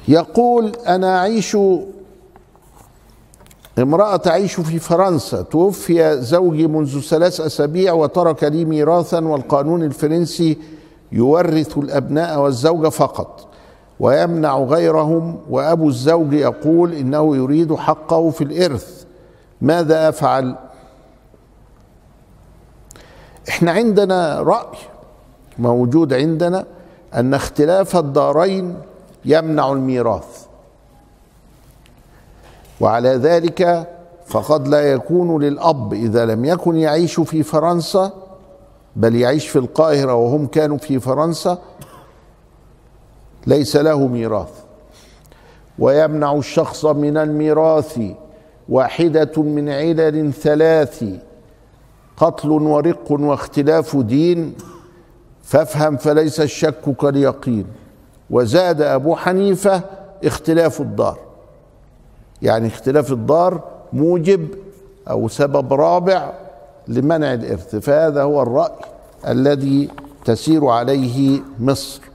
يقول: امرأة تعيش في فرنسا، توفي زوجي منذ 3 أسابيع وترك لي ميراثا، والقانون الفرنسي يورث الأبناء والزوجة فقط ويمنع غيرهم، وأبو الزوج يقول إنه يريد حقه في الإرث، ماذا أفعل؟ احنا عندنا رأي موجود عندنا أن اختلاف الدارين يمنع الميراث، وعلى ذلك فقد لا يكون للأب إذا لم يكن يعيش في فرنسا بل يعيش في القاهرة وهم كانوا في فرنسا ليس له ميراث. ويمنع الشخص من الميراث واحدة من علل 3: قتل ورق واختلاف دين، فافهم فليس الشك كاليقين. وزاد أبو حنيفة: اختلاف الدار، يعني اختلاف الدار موجب أو سبب رابع لمنع الإرث. فهذا هو الرأي الذي تسير عليه مصر.